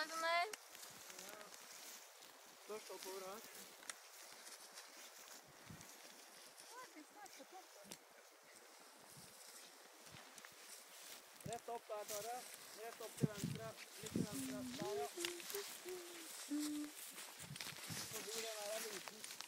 sånn der. Først oppover her. Rett opp der, Tare. Rett opp til venstre. Litt til venstre. Der, ja. Forbi den her er liten.